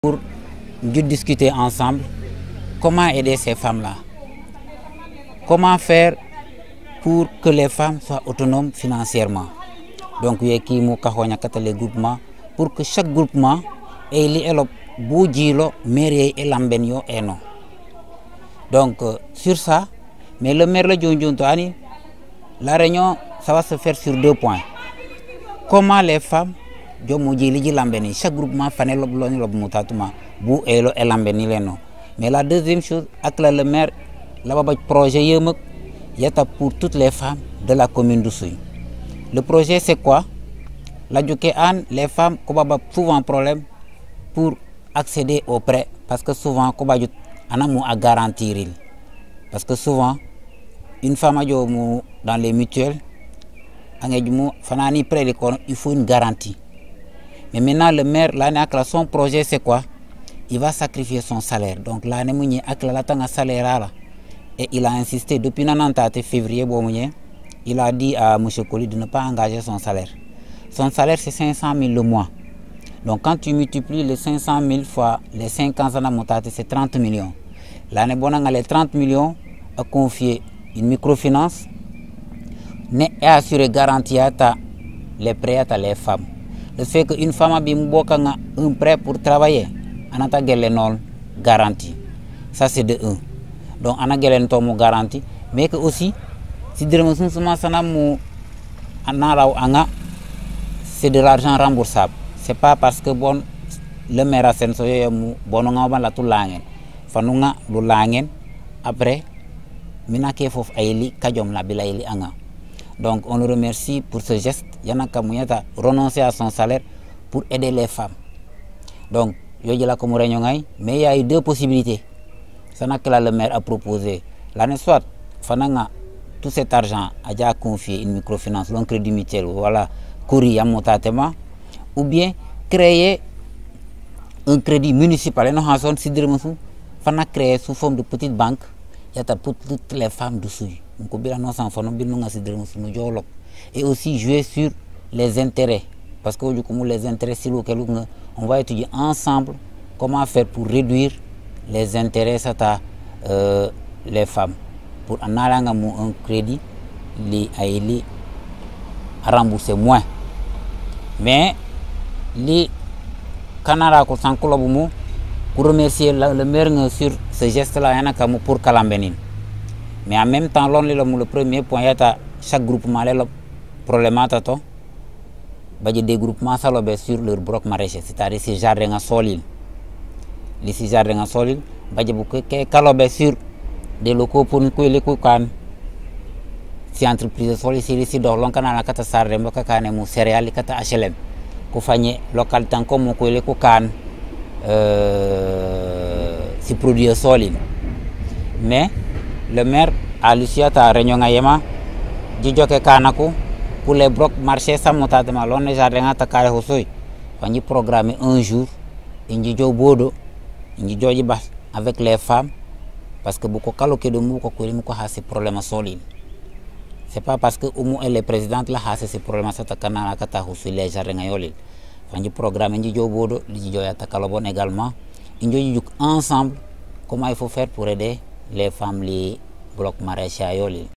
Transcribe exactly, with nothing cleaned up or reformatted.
Pour discuter ensemble comment aider ces femmes-là. Comment faire pour que les femmes soient autonomes financièrement. Donc, il y a les groupements pour que chaque groupement ait les boudjilo, mairie et l'ambenio et non. Donc, euh, sur ça, mais le maire de la réunion, ça va se faire sur deux points. Comment les femmes, chaque groupement fanel mais la deuxième chose, avec le maire, le projet il y a pour toutes les femmes de la commune d'Oussouye. Le projet c'est quoi? La les femmes ont souvent un problème pour accéder aux prêts parce que souvent on a à garantir. Parce que souvent une femme dans les mutuelles, il faut une garantie. Mais maintenant le maire, son projet c'est quoi? Il va sacrifier son salaire. Donc là, salaire et il a insisté depuis quatre-vingt-dix février, il a dit à M. Koli de ne pas engager son salaire. Son salaire c'est cinq cent mille le mois. Donc quand tu multiplies les cinq cent mille fois les cinq ans, c'est trente millions. L'année bonne, les trente millions a confié une microfinance et assuré garantie à les prêts à les femmes. Le fait qu'une femme a un prêt pour travailler, on a une garantie. Ça c'est de un. Donc on a une garantie. Mais que aussi, si c'est de l'argent remboursable. Ce n'est pas parce que bon, le maire a sensoyé bon on a la tout langue. Fanunga lu langue après minake fof ayli kajom la bilayli anga. Donc on le remercie pour ce geste. Yana Kamouyata renoncer à son salaire pour aider les femmes. Donc mais il y a eu deux possibilités. C'est ce que le maire a proposé. L'année soit, Fananga, tout cet argent a déjà confié une microfinance, un crédit mutuel, voilà, courrier à Motatema, ou bien créer un crédit municipal. Nous créer sous forme de petite banque, il y a pour toutes les femmes d'Oussouye. Et aussi jouer sur les intérêts. Parce que les intérêts, on va étudier ensemble comment faire pour réduire les intérêts à euh, les femmes. Pour en allant un crédit, les à rembourser moins. Mais les Canara pour remercier le maire sur ce geste-là, pour Kalambenin. Mais en même temps, le premier point, il y a chaque groupement le problème. Il y a des groupements sur leur bloc maraîcher, c'est-à-dire ces jardins solides. Les jardins solides, il y a sur des locaux pour nous les coucan. Si entreprise solides, si ici dans l'oncanal, la sarre, les céréales, les H L M, qu'on fasse local tant comme les coucan, si produits solides. Mais le maire a Lucia à Réunion Ayema, dit que Kanako. Pour les blocs marchés, ça m'a été mal. On est jardin à Takare Hosoi. On y programme un jour, on y joue bodo, on y joue avec les femmes, parce que beaucoup de de mou a ces problèmes solides. C'est pas parce que Oumou est le président là a ces problèmes à Takana Kata Hosoi les jardins à Yoli. On y programme on y joue bodo, on y joue à Takalobon également. On y joue ensemble comment il faut faire pour aider les femmes les blocs maraîchers à Yoli.